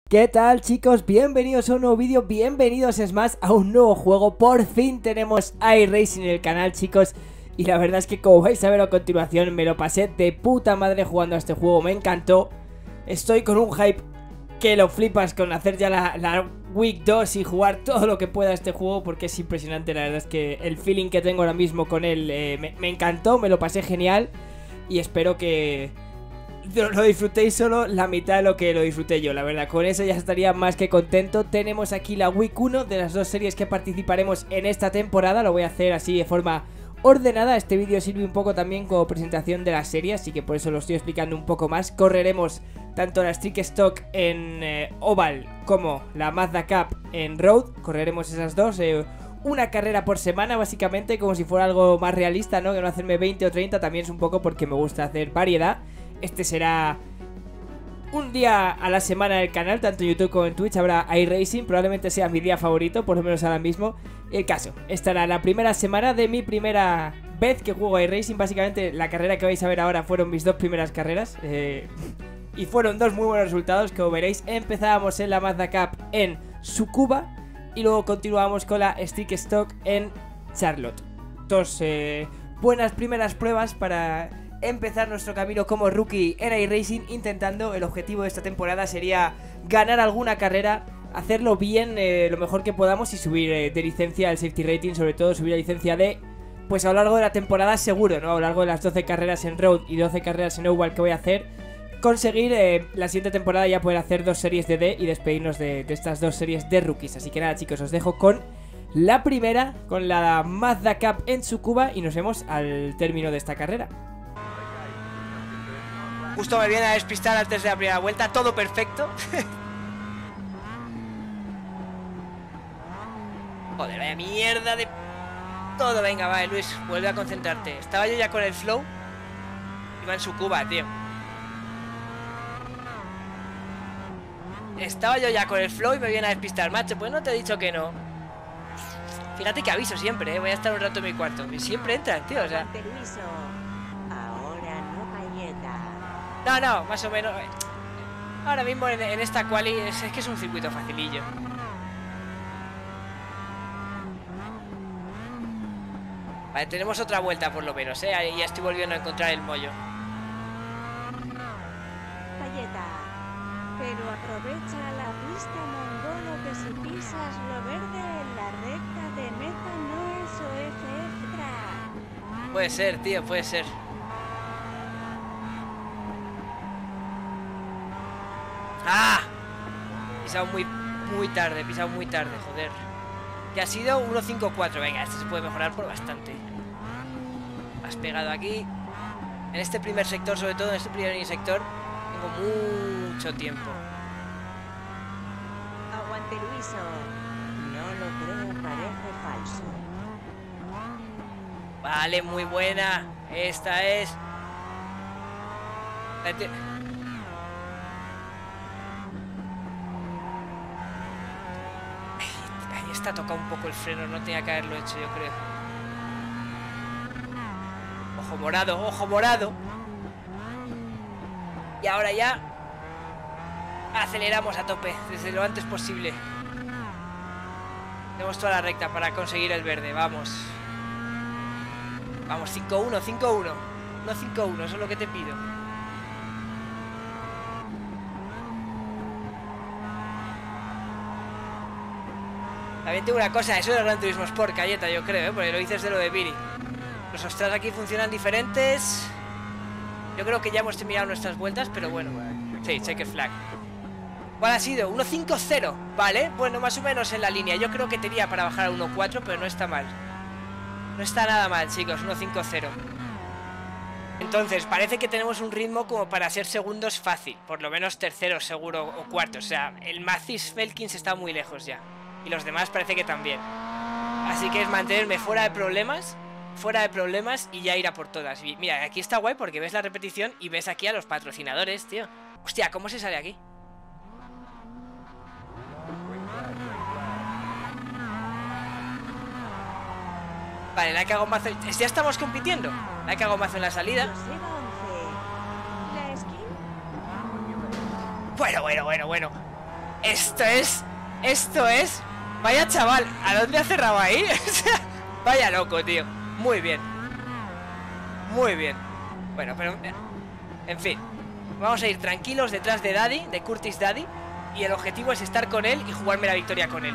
¿Qué tal, chicos? Bienvenidos a un nuevo vídeo, bienvenidos es más a un nuevo juego. Por fin tenemos iRacing en el canal, chicos. Y la verdad es que, como vais a ver a continuación, me lo pasé de puta madre jugando a este juego, me encantó. Estoy con un hype que lo flipas con hacer ya la Week 2 y jugar todo lo que pueda a este juego, porque es impresionante. La verdad es que el feeling que tengo ahora mismo con él me encantó, me lo pasé genial. Y espero que lo disfrutéis solo la mitad de lo que lo disfruté yo, la verdad. Con eso ya estaría más que contento. Tenemos aquí la Week 1 de las dos series que participaremos en esta temporada. Lo voy a hacer así de forma ordenada. Este vídeo sirve un poco también como presentación de la serie, así que por eso lo estoy explicando un poco más. Correremos tanto la Street Stock en Oval como la Mazda Cup en Road. Correremos esas dos, una carrera por semana básicamente, como si fuera algo más realista, ¿no? Que no hacerme 20 o 30, también es un poco porque me gusta hacer variedad. Este será un día a la semana en el canal, tanto en YouTube como en Twitch habrá iRacing. Probablemente sea mi día favorito, por lo menos ahora mismo. El caso, esta era la primera semana de mi primera vez que juego iRacing. Básicamente la carrera que vais a ver ahora fueron mis dos primeras carreras, y fueron dos muy buenos resultados, como veréis. Empezábamos en la Mazda Cup en Tsukuba y luego continuamos con la Street Stock en Charlotte. Dos buenas primeras pruebas para empezar nuestro camino como rookie en iRacing. Intentando, el objetivo de esta temporada sería ganar alguna carrera, hacerlo bien, lo mejor que podamos, y subir de licencia el safety rating, sobre todo subir la licencia de, pues a lo largo de la temporada seguro, ¿no? A lo largo de las 12 carreras en Road y 12 carreras en Oval que voy a hacer, conseguir la siguiente temporada ya poder hacer dos series de D y despedirnos de estas dos series de rookies. Así que nada, chicos, os dejo con la primera, con la Mazda Cup en Tsukuba, y nos vemos al término de esta carrera. Justo me viene a despistar antes de la primera vuelta, todo perfecto. Joder, vaya mierda de todo. Venga, vale, Luis, vuelve a concentrarte. Estaba yo ya con el flow. Iba en Tsukuba, tío. Estaba yo ya con el flow y me viene a despistar, macho. Pues no te he dicho que no. Fíjate que aviso siempre, voy a estar un rato en mi cuarto. Y siempre entran, tío, o sea. Permiso. Ahora no galleta. No, más o menos. Ahora mismo en esta quali es que es un circuito facilillo. Vale, tenemos otra vuelta por lo menos, ahí ya estoy volviendo a encontrar el mollo. Galleta. Pero aprovecha la pista, mongolo, que si pisas lo verde en la recta de meta no es OFF crack. Puede ser, tío, puede ser. ¡Ah! Pisado muy tarde, pisado muy tarde, joder. Que ha sido 1.54. Venga, este se puede mejorar por bastante. Has pegado aquí. En este primer sector, sobre todo en este primer sector, tengo mucho tiempo. Aguante, Luiso. No lo creo, parece falso. Vale, muy buena. Esta es. Ahí está, toca un poco el freno. No tenía que haberlo hecho, yo creo. Ojo morado, ojo morado. Y ahora ya aceleramos a tope desde lo antes posible. Tenemos toda la recta para conseguir el verde. Vamos. Vamos, 5-1, 5-1. No 5-1, eso es lo que te pido. También tengo una cosa, eso es el Gran Turismo Sport, Galleta, yo creo, porque lo dices de lo de Viri. Los ostras aquí funcionan diferentes. Yo creo que ya hemos terminado nuestras vueltas, pero bueno. Sí, checker flag. ¿Cuál ha sido? 1.50, vale, bueno, más o menos en la línea. Yo creo que tenía para bajar a 1.4, pero no está mal. No está nada mal, chicos, 1.50. Entonces, parece que tenemos un ritmo como para ser segundos fácil. Por lo menos terceros seguro o cuartos. O sea, el Mathis Felkins está muy lejos ya. Y los demás parece que también. Así que es mantenerme fuera de problemas y ya ir a por todas. Y mira, aquí está guay porque ves la repetición y ves aquí a los patrocinadores, tío. Hostia, ¿cómo se sale aquí? Vale, la cago mazo. Ya estamos compitiendo. La cago mazo en la salida. La skin. Bueno. Esto es... Vaya chaval, ¿a dónde ha cerrado ahí? Vaya loco, tío. Muy bien. Muy bien. Bueno, pero... En fin. Vamos a ir tranquilos detrás de Daddy, de Curtis Daddy. Y el objetivo es estar con él y jugarme la victoria con él.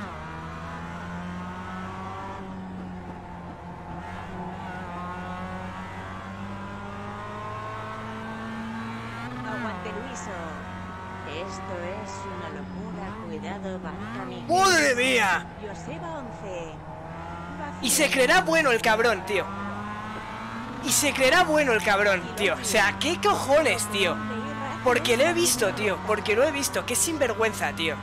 Aguante Luiso. Esto es una locura. Cuidado, baja mi. ¡Madre mía! Joseba 11. Y se creerá bueno el cabrón, tío. Y se creerá bueno el cabrón, tío. O sea, ¿qué cojones, tío? Porque lo he visto, tío. Porque lo he visto. Qué sinvergüenza, tío.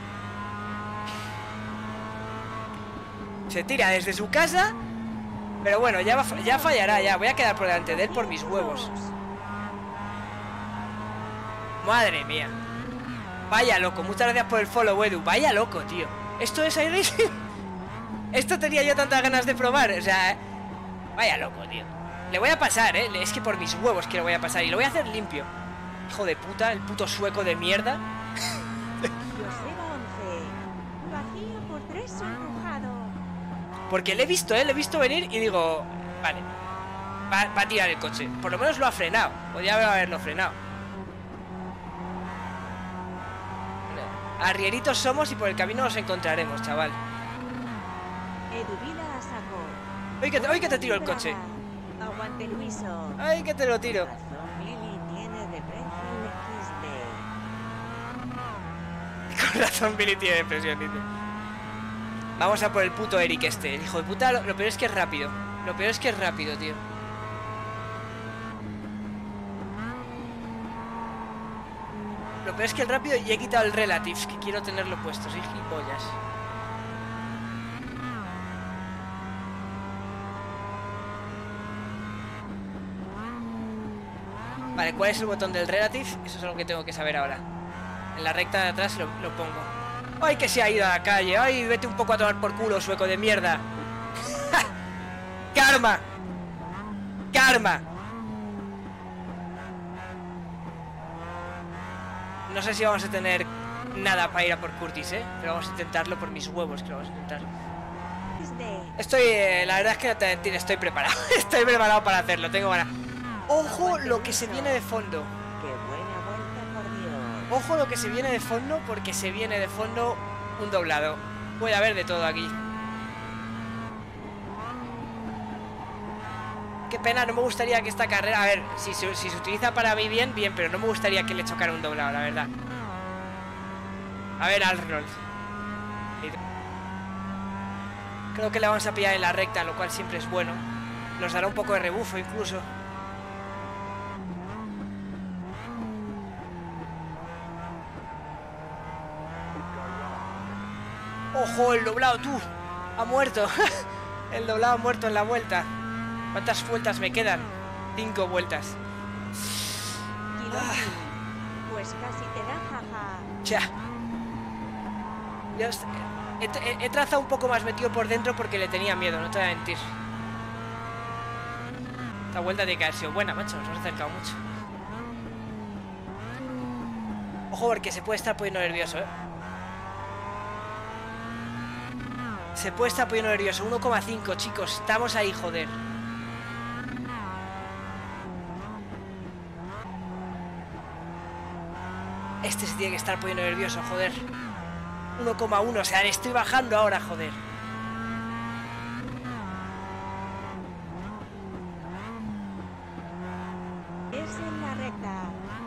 Se tira desde su casa. Pero bueno, ya fallará, ya. Voy a quedar por delante de él por mis huevos. Madre mía. Vaya loco. Muchas gracias por el follow, Edu. Vaya loco, tío. Esto es iRacing. Esto tenía yo tantas ganas de probar. O sea, vaya loco, tío. Le voy a pasar, es que por mis huevos que lo voy a pasar. Y lo voy a hacer limpio. Hijo de puta, el puto sueco de mierda. Joseba 11. Vacío por 3 empujado. Porque le he visto venir y digo, vale, va a tirar el coche. Por lo menos lo ha frenado. Podría haberlo frenado. Arrieritos somos y por el camino nos encontraremos, chaval. Eduvila a saco. Hoy que te tiro el coche. Aguante Luiso. Ay, que te lo tiro. Razón Billy tiene depresión XD. Con razón Billy tiene depresión, dice. Vamos a por el puto Eric este. El hijo de puta, lo peor es que es rápido. Lo peor es que es rápido, tío. Lo peor es que el rápido y he quitado el relative, que quiero tenerlo puesto. Soy gilipollas. Vale, ¿cuál es el botón del relative? Eso es algo que tengo que saber ahora. En la recta de atrás lo pongo. ¡Ay, que se ha ido a la calle! ¡Ay, vete un poco a tomar por culo, sueco de mierda! ¡Karma! ¡Karma! No sé si vamos a tener nada para ir a por Curtis, pero vamos a intentarlo por mis huevos, que lo vamos a intentar. Estoy, la verdad es que no te mentir, estoy preparado. Estoy preparado para hacerlo, tengo ganas. Ojo lo que se viene de fondo. Qué buena vuelta, por Dios. Ojo lo que se viene de fondo, porque se viene de fondo un doblado. Puede haber de todo aquí. Qué pena, no me gustaría que esta carrera... A ver, si se utiliza para mí bien, pero no me gustaría que le chocara un doblado, la verdad. A ver, Arnold. Creo que le vamos a pillar en la recta, lo cual siempre es bueno. Nos dará un poco de rebufo incluso. ¡Ojo, el doblado, tú! ¡Ha muerto! El doblado ha muerto en la vuelta. ¿Cuántas vueltas me quedan? 5 vueltas. Pues casi te da jaja. Ya. Dios, he trazado un poco más metido por dentro porque le tenía miedo, no te voy a mentir. Esta vuelta tiene que haber sido buena, macho. Nos hemos acercado mucho. Ojo, porque se puede estar poniendo nervioso, Se puede estar poniendo nervioso. 1,5, chicos. Estamos ahí, joder. Este se tiene que estar poniendo nervioso, joder. 1,1, o sea, le estoy bajando ahora, joder. Es en la recta.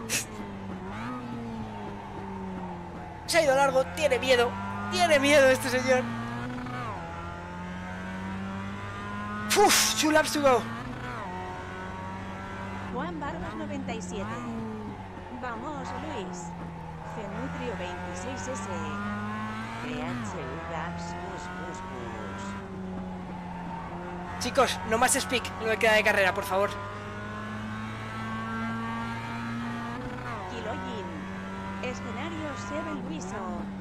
Se ha ido largo, tiene miedo. Tiene miedo este señor. Uf, 2 laps to go. Juan Barbas 97. Vamos, Luis. Fenutrio 26S. PHU Gaps Bus. Chicos, no más speak, no me queda de carrera, por favor. Kiloyin. Escenario 7 Luiso.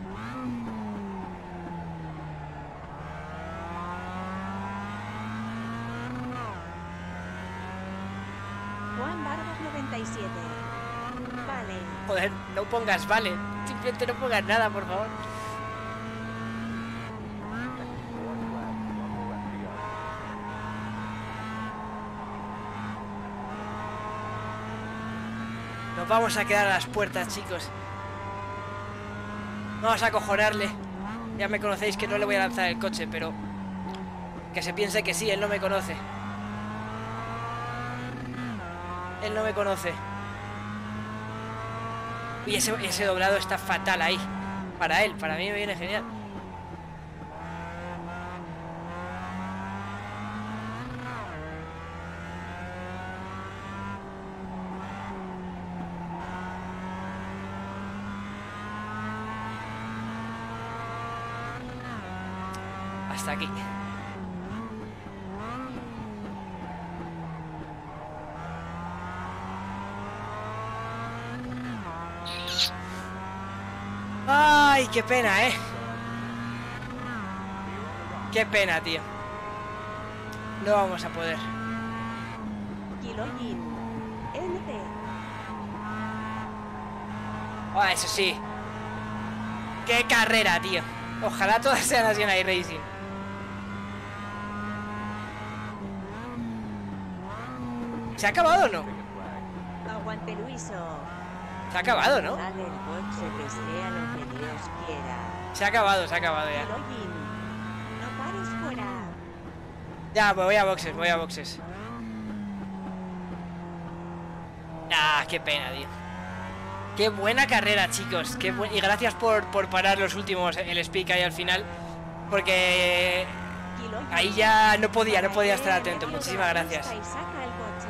Juan Barbas 97. Vale. Joder, no pongas vale. Simplemente no pongas nada, por favor. vamos a quedar a las puertas, chicos. Vamos a acojonarle. Ya me conocéis que no le voy a lanzar el coche, pero que se piense que sí, él no me conoce. Él no me conoce. Y ese doblado está fatal ahí. Para él, para mí me viene genial. Hasta aquí. Ay, qué pena, qué pena, tío. No vamos a poder. Kilogin. NT. Ah, eso sí. Qué carrera, tío. Ojalá todas sean así en iRacing. ¿Se ha acabado o no? Aguante Luiso. Se ha acabado, ¿no? Dale el coche que sea lo que Dios quiera. Se ha acabado ya. Kilogin. No pares fuera. Ya, pues voy a boxes. Ah, qué pena, tío. Qué buena carrera, chicos. Y gracias por parar los últimos, el speak ahí al final. Porque Kilogin. ahí ya no podía estar atento. Muchísimas gracias. Y saca el coche.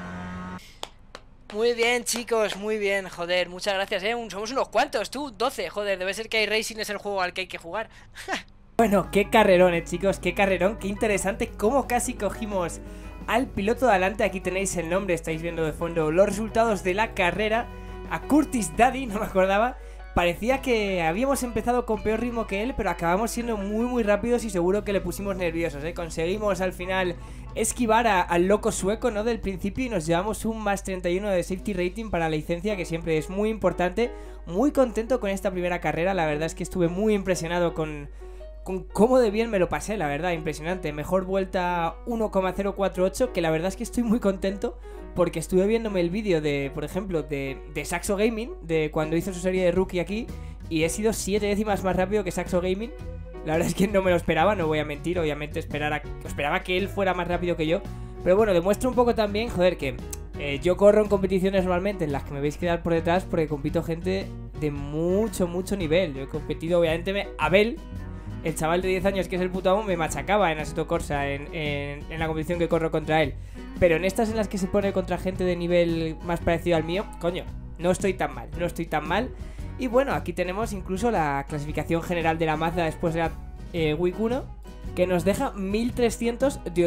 Muy bien, chicos, muy bien. Joder, muchas gracias, somos unos cuantos, tú, 12. Joder, debe ser que iRacing es el juego al que hay que jugar. Bueno, qué carrerón, chicos, qué carrerón, qué interesante cómo casi cogimos al piloto de adelante. Aquí tenéis el nombre, estáis viendo de fondo los resultados de la carrera. A Curtis Daddy, no me acordaba. Parecía que habíamos empezado con peor ritmo que él, pero acabamos siendo muy rápidos y seguro que le pusimos nerviosos, Conseguimos al final esquivar al loco sueco, ¿no? Del principio, y nos llevamos un más 31 de safety rating para la licencia, que siempre es muy importante. Muy contento con esta primera carrera, la verdad es que estuve muy impresionado con cómo de bien me lo pasé, la verdad, impresionante. Mejor vuelta 1,048, que la verdad es que estoy muy contento porque estuve viéndome el vídeo de, por ejemplo, de Saxo Gaming, de cuando hizo su serie de rookie aquí, y he sido 7 décimas más rápido que Saxo Gaming. La verdad es que no me lo esperaba, no voy a mentir, obviamente esperaba que él fuera más rápido que yo. Pero bueno, demuestro un poco también, joder, que yo corro en competiciones normalmente en las que me veis quedar por detrás porque compito gente de mucho nivel. Yo he competido, obviamente, Abel, el chaval de 10 años que es el puto amo, me machacaba en Assetto Corsa en la competición que corro contra él. Pero en estas en las que se pone contra gente de nivel más parecido al mío, coño, no estoy tan mal. Y bueno, aquí tenemos incluso la clasificación general de la Mazda después de la Week 1, que nos deja 1300 de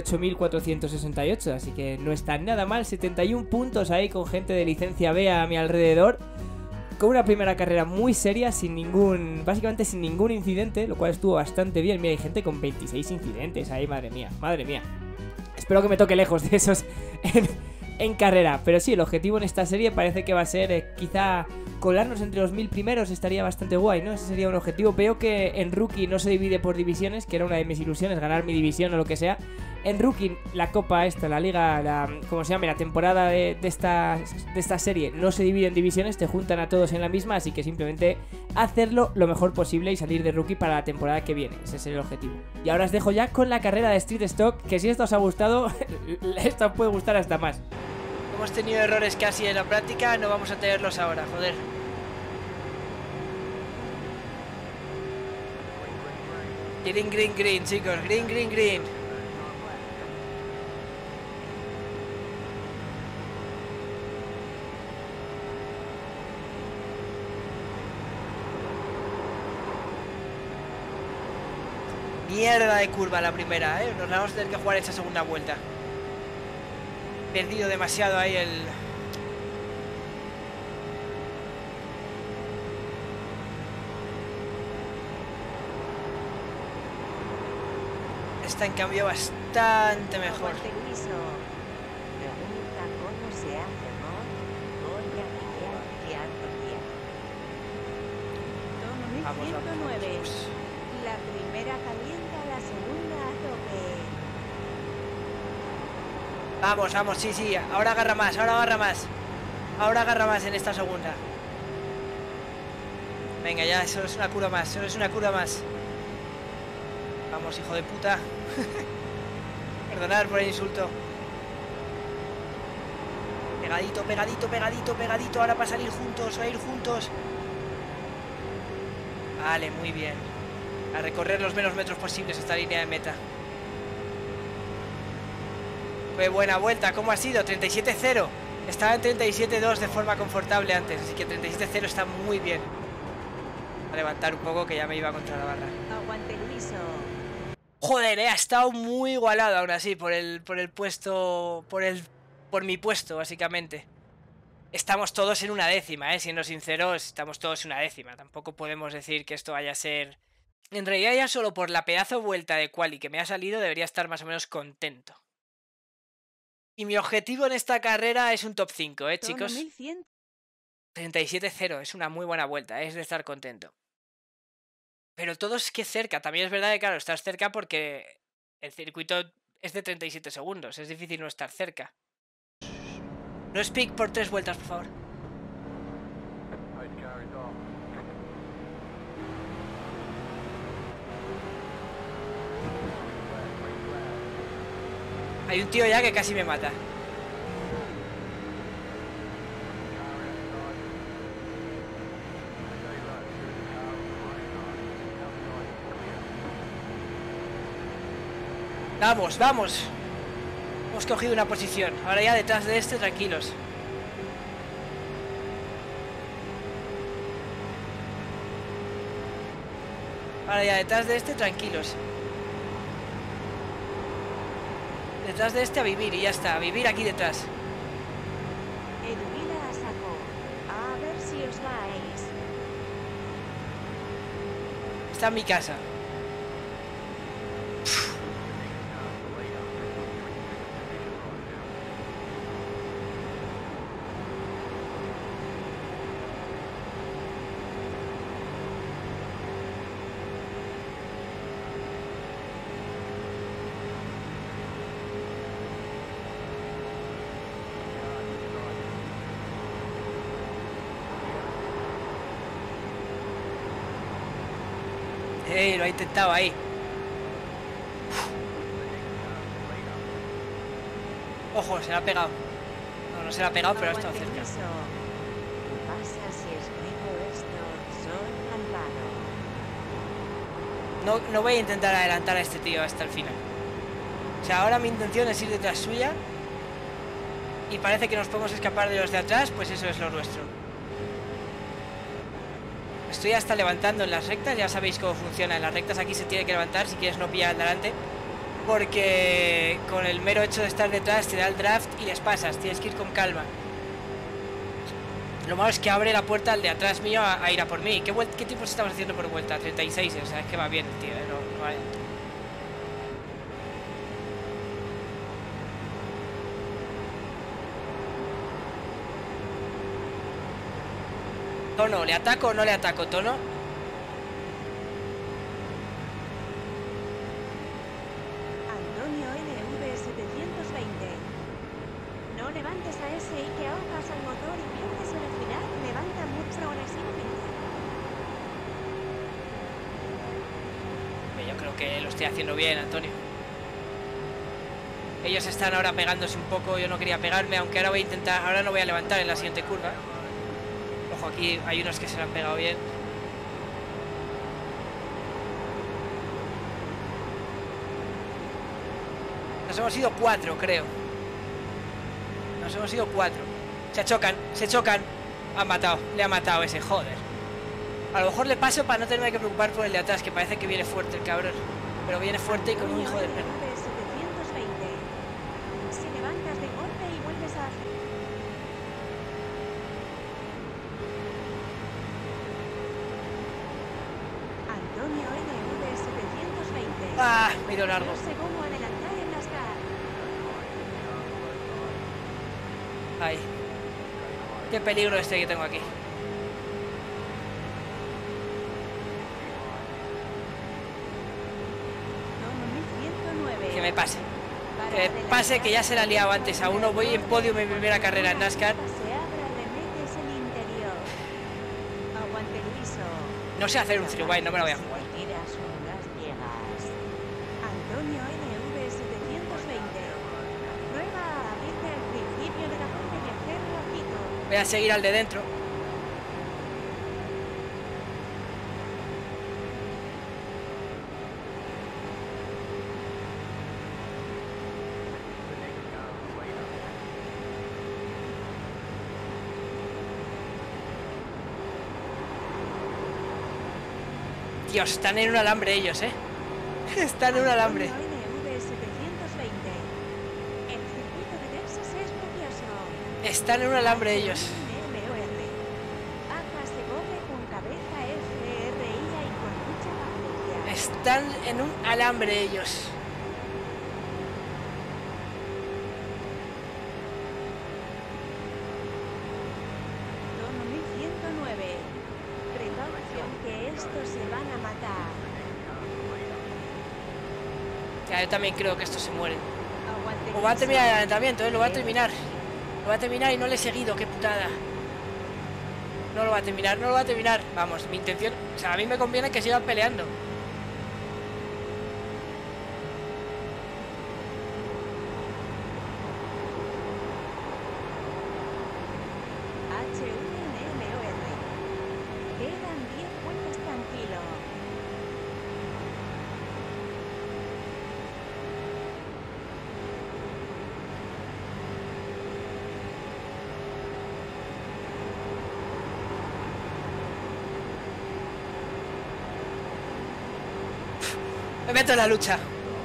8468, así que no está nada mal. 71 puntos ahí con gente de licencia B a mi alrededor, con una primera carrera muy seria, básicamente sin ningún incidente, lo cual estuvo bastante bien. Mira, hay gente con 26 incidentes ahí, madre mía. Espero que me toque lejos de esos en carrera. Pero sí, el objetivo en esta serie parece que va a ser quizá colarnos entre los 1000 primeros. Estaría bastante guay, ¿no? Ese sería un objetivo. Veo que en Rookie no se divide por divisiones, que era una de mis ilusiones, ganar mi división o lo que sea. En Rookie, la copa esta, la liga, como se llame, la temporada de esta serie no se divide en divisiones, te juntan a todos en la misma, así que simplemente hacerlo lo mejor posible y salir de Rookie para la temporada que viene. Ese es el objetivo. Y ahora os dejo ya con la carrera de Street Stock, que si esto os ha gustado, esto os puede gustar hasta más. Hemos tenido errores casi en la práctica, no vamos a tenerlos ahora, joder. Green, chicos, green. Mierda de curva la primera, nos vamos a tener que jugar esta segunda vuelta. Perdido demasiado ahí el... Está en cambio bastante mejor. Aguante Luiso. Pregunta cómo se hace mod. Voy a pillar Tono 1109. La primera calienta, la segunda a tope. Vamos, sí, ahora agarra más. Ahora agarra más en esta segunda. Venga, ya, solo es una curva más, solo es una curva más. Vamos, hijo de puta. Perdonad por el insulto. Pegadito, pegadito, pegadito, pegadito. Ahora para salir juntos, a ir juntos. Vale, muy bien. A recorrer los menos metros posibles esta línea de meta. Fue buena vuelta, ¿cómo ha sido? 37-0. Estaba en 37-2 de forma confortable antes, así que 37-0 está muy bien. A levantar un poco que ya me iba contra la barra. Aguante Luiso. Joder, ha estado muy igualado aún así por el puesto, por mi puesto, básicamente. Estamos todos en una décima, siendo sinceros, estamos todos en una décima. Tampoco podemos decir que esto vaya a ser... En realidad ya solo por la pedazo vuelta de quali que me ha salido debería estar más o menos contento. Y mi objetivo en esta carrera es un top 5, chicos. 37-0, es una muy buena vuelta, es de estar contento. Pero todo es que cerca, también es verdad que claro, estás cerca porque el circuito es de 37 segundos, es difícil no estar cerca. No speak por 3 vueltas, por favor. Hay un tío ya que casi me mata. Vamos, vamos. Hemos cogido una posición. Ahora ya detrás de este, tranquilos. Ahora ya detrás de este, tranquilos. Detrás de este a vivir y ya está. A vivir aquí detrás. Eduvila a saco. A ver si os vais. Está en mi casa. Lo ha intentado ahí. Ojo, se la ha pegado. No, no se la ha pegado, pero ha estado cerca. ¿Qué pasa si escribo esto? Soy malvado. No voy a intentar adelantar a este tío hasta el final. O sea, ahora mi intención es ir detrás suya. Y parece que nos podemos escapar de los de atrás, pues eso es lo nuestro. Estoy hasta levantando en las rectas, ya sabéis cómo funciona. En las rectas aquí se tiene que levantar si quieres no pillar al delante. Porque con el mero hecho de estar detrás te da el draft y les pasas, tienes que ir con calma. Lo malo es que abre la puerta al de atrás mío a ir a por mí. ¿Qué tiempos estamos haciendo por vuelta? 36, o sea, es que va bien el tío, no vale. Tono, ¿le ataco o no le ataco, Tono? Antonio NV720. No levantes a ese y que ahogas al motor y pierdes el final. Levanta mucho agresivamente. Yo creo que lo estoy haciendo bien, Antonio. Ellos están ahora pegándose un poco, yo no quería pegarme, aunque ahora voy a intentar, ahora no voy a levantar en la siguiente curva. Ojo, aquí hay unos que se lo han pegado bien. Nos hemos ido 4, creo. Nos hemos ido 4. Se chocan, se chocan. Han matado, le ha matado ese, joder. A lo mejor le paso para no tenerme que preocupar por el de atrás, que parece que viene fuerte el cabrón. Pero viene fuerte y con un hijo de perra. NV720. Si levantas de golpe y vuelves a hacer. Antonio NV720. ¡Ah! Me he ido largo. No sé cómo adelantar en NASCAR. Ahí. Qué peligro este que tengo aquí. Tono 1109. Que me pase. Que me pase, que ya se la ha liado antes a uno. Voy en podio en mi primera carrera en NASCAR. Se abre el No sé hacer un three wide, no me lo voy a jugar. Si tiras unas llegas. Antonio NV 720. Prueba a abrirte al principio de la curva y hacer rapidito. Voy a seguir al de dentro. Dios, están en un alambre ellos, Están en un alambre. Antonio NV 720. El circuito de Texas es precioso. Están en un alambre ellos. MOR. Acá se corre con cabeza FRIA y con mucha paciencia. Están en un alambre ellos. Tono 1109. Precaución que estos se van a matar. Ya, yo también creo que estos se mueren. Aguante O va a terminar el Cristo. adelantamiento, lo va a terminar. Lo va a terminar y no le he seguido, qué putada. No lo va a terminar, no lo va a terminar. Vamos, mi intención, o sea, a mí me conviene que sigan peleando. H1MOR. Quedan 10 vueltas tranquilo. Me meto en la lucha.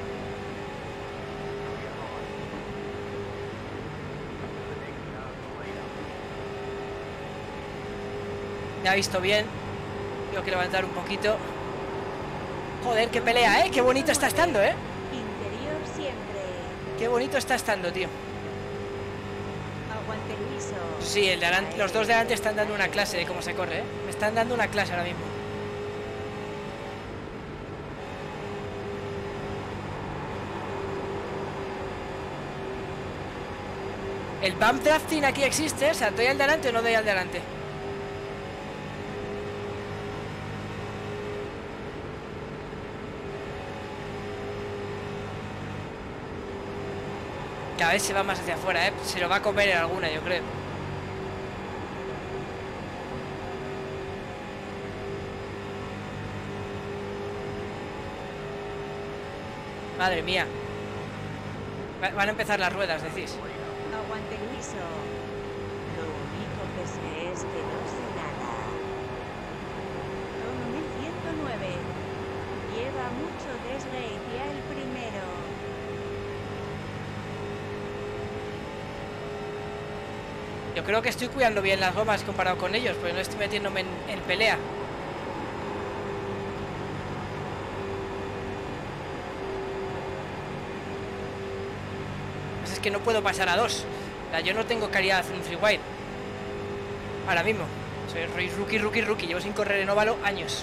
Me ha visto bien. Tengo que levantar un poquito. Joder, qué pelea, Qué bonito está estando, Interior siempre. Qué bonito está estando, tío. Aguante Luiso. Sí, el de adelante, los dos de delante están dando una clase de cómo se corre, Me están dando una clase ahora mismo. El bump drafting aquí existe, o sea, ¿doy al delante o no doy al delante? Cada vez se va más hacia afuera, Se lo va a comer en alguna, yo creo. Madre mía. Van a empezar las ruedas, decís. Aguante Luiso. Lo único que sé es que no sé nada. Tono 1109. Lleva mucho desgracia el primero. Yo creo que estoy cuidando bien las gomas comparado con ellos, porque no estoy metiéndome en pelea. Pues es que no puedo pasar a dos. O sea, yo no tengo calidad de hacer un free wide. Ahora mismo. Soy rookie. Llevo sin correr en óvalo años.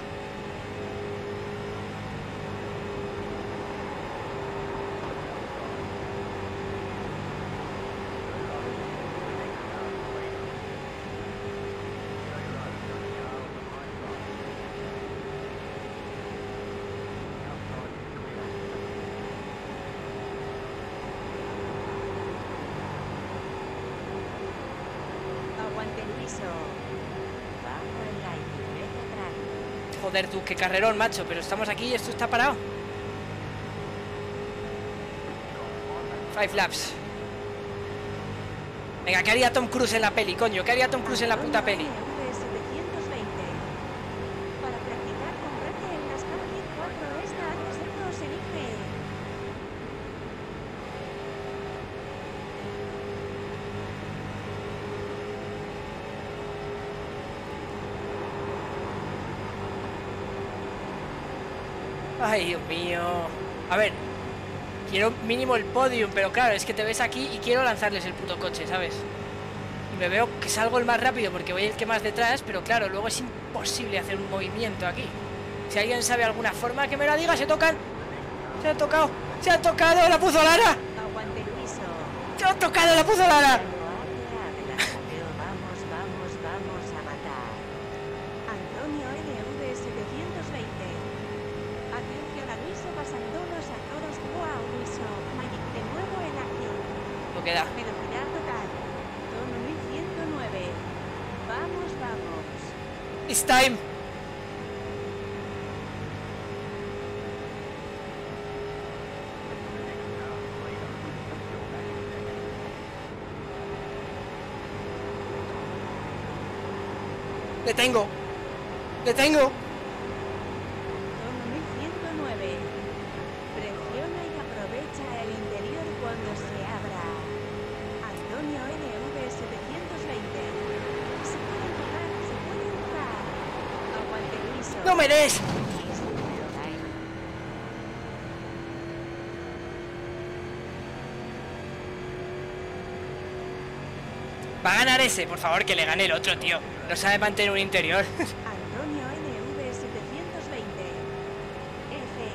Aguante Luiso. Bajo el aire, vete atrás. Joder, tú, qué carrerón, macho. Pero estamos aquí y esto está parado. 5 laps. Venga, ¿qué haría Tom Cruise en la peli, coño? ¿Qué haría Tom Cruise en la puta peli? NV 720. Para practicar, comprate en las Cavalier 4 esta H2 se elige. Ay, Dios mío. A ver, quiero mínimo el podium, pero claro, es que te ves aquí y quiero lanzarles el puto coche, ¿sabes? Y me veo que salgo el más rápido porque voy el que más detrás, pero claro, luego es imposible hacer un movimiento aquí. Si alguien sabe alguna forma, que me la diga. Se tocan. Se han tocado. Se han tocado la puzolana. Aguante Luiso. Se han tocado la puzolana. Vamos a matar. Antonio NV 720. queda. Velocidad total. Tono 1109. Vamos, vamos. It's time. ¡Le tengo! ¡Le tengo! Tono 1109. Presiona y aprovecha el interior cuando se abra. Antonio NV 720. Se puede empujar, se puede empujar. Aguante Luiso. ¡No me des! Va a ganar ese, por favor, que le gane el otro, tío. No sabe mantener un interior. Antonio NV 720. F.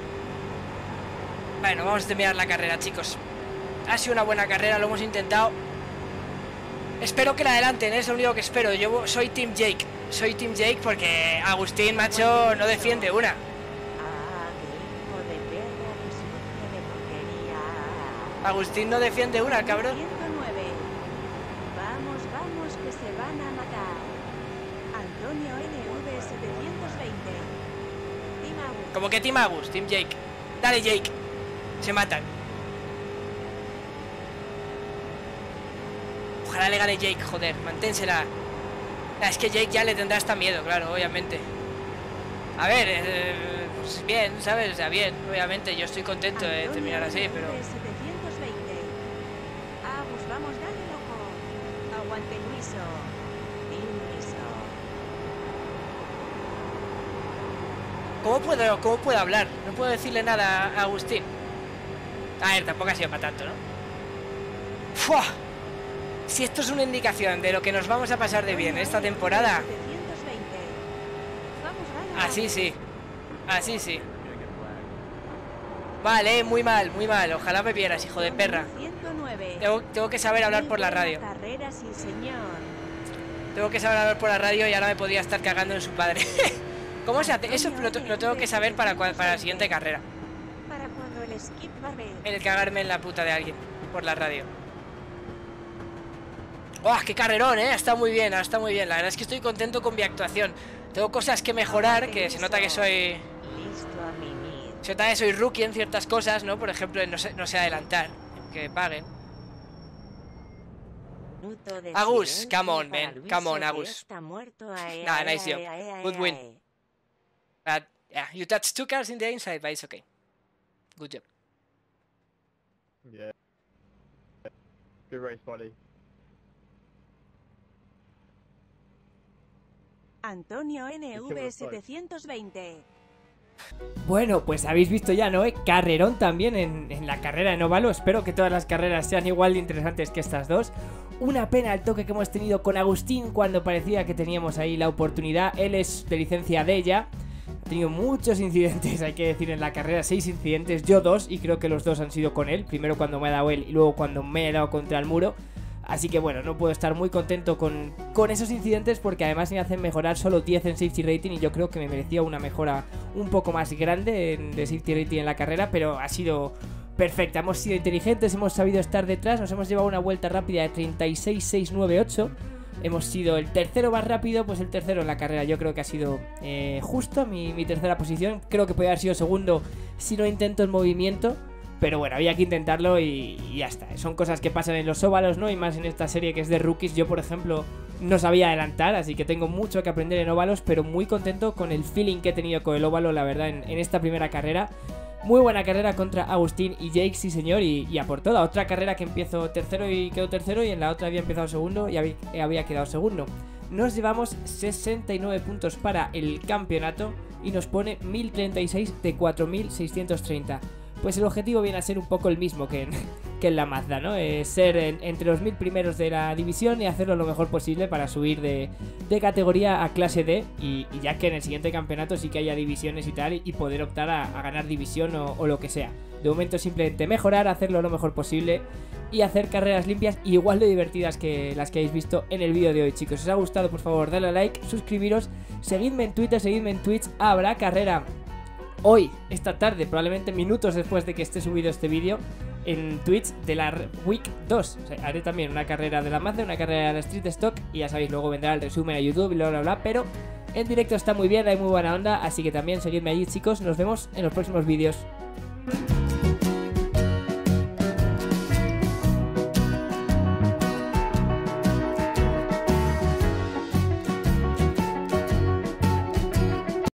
Bueno, vamos a terminar la carrera, chicos. Ha sido una buena carrera, lo hemos intentado. Espero que la adelanten, es lo único que espero. Yo soy Team Jake. Soy Team Jake porque Agustín, macho, no defiende una. Ah, qué hijo de perra que sucia de porquería. Agustín no defiende una, cabrón. 109. Vamos, vamos, que se van a matar. Antonio NV 720. Team Agus. Como que Team Agus, Team Jake. Dale, Jake. Se matan. Ojalá le gane Jake, joder, manténsela. Es que Jake ya le tendrá hasta miedo, claro, obviamente. A ver, pues bien, ¿sabes? O sea, bien, obviamente, yo estoy contento de terminar así, pero... 720. Agus, vamos, dale, loco. Aguante Luiso. Team Luiso. ¿Cómo puedo hablar? No puedo decirle nada a Agustín. A ver, tampoco ha sido para tanto, ¿no? ¡Fua! Si esto es una indicación de lo que nos vamos a pasar de bien esta temporada... 720. Vamos, vale. Así sí. Así sí. Vale, muy mal, muy mal. Ojalá me vieras, hijo de perra. 109. Tengo que saber hablar por la radio. Carrera, sí, señor. Tengo que saber hablar por la radio y ahora me podía estar cagando en su padre. ¿Cómo se hace? Eso lo tengo que saber para la siguiente carrera. Para cuando el skip barbe. El cagarme en la puta de alguien por la radio. ¡Oh, qué carrerón, eh! Está muy bien, está muy bien. La verdad es que estoy contento con mi actuación. Tengo cosas que mejorar, que se nota que soy... Listo a mimir. Se nota que soy rookie en ciertas cosas, ¿no? Por ejemplo, en no sé adelantar. Que me paguen. Minuto de Agus, silencio come on, para man. Luiso, Come on, que Agus. está muerto. Nah, nice job. Good win. But, yeah, you touched 2 cars in the inside, but it's okay. Good job. Yeah. Good race, buddy. Antonio NV 720. Bueno, pues habéis visto ya, ¿no? Carrerón también en la carrera en óvalo. Espero que todas las carreras sean igual de interesantes que estas dos. Una pena el toque que hemos tenido con Agustín cuando parecía que teníamos ahí la oportunidad. Él es de licencia de ella. Ha tenido muchos incidentes, hay que decir, en la carrera. 6 incidentes, yo 2, y creo que los 2 han sido con él. Primero cuando me ha dado él y luego cuando me he dado contra el muro. Así que bueno, no puedo estar muy contento con esos incidentes porque además me hacen mejorar solo 10 en safety rating y yo creo que me merecía una mejora un poco más grande de safety rating en la carrera, pero ha sido perfecta. Hemos sido inteligentes, hemos sabido estar detrás, nos hemos llevado una vuelta rápida de 36.698. Hemos sido el tercero más rápido, pues el tercero en la carrera. Yo creo que ha sido justo mi tercera posición. Creo que podría haber sido segundo si no intento el movimiento. Pero bueno, había que intentarlo y ya está. Son cosas que pasan en los óvalos, ¿no? Y más en esta serie que es de rookies. Yo, por ejemplo, no sabía adelantar, así que tengo mucho que aprender en óvalos, pero muy contento con el feeling que he tenido con el óvalo, la verdad, en esta primera carrera. Muy buena carrera contra Agustín y Jake, sí señor, y a por toda. Otra carrera que empiezo tercero y quedo tercero, y en la otra había empezado segundo y había quedado segundo. Nos llevamos 69 puntos para el campeonato y nos pone 1036 de 4630. Pues el objetivo viene a ser un poco el mismo que en la Mazda, ¿no? Ser entre los 1000 primeros de la división y hacerlo lo mejor posible para subir de categoría a clase D y ya que en el siguiente campeonato sí que haya divisiones y tal y poder optar a ganar división o lo que sea. De momento simplemente mejorar, hacerlo lo mejor posible y hacer carreras limpias igual de divertidas que las que habéis visto en el vídeo de hoy, chicos. Si os ha gustado, por favor, dale a like, suscribiros, seguidme en Twitter, seguidme en Twitch. Habrá carrera hoy, esta tarde, probablemente minutos después de que esté subido este vídeo. en Twitch de la Week 2. O sea, haré también una carrera de la Mazda, una carrera de la Street Stock y ya sabéis, luego vendrá el resumen a YouTube y bla bla bla, pero en directo está muy bien, hay muy buena onda, así que también seguidme allí, chicos. Nos vemos en los próximos vídeos.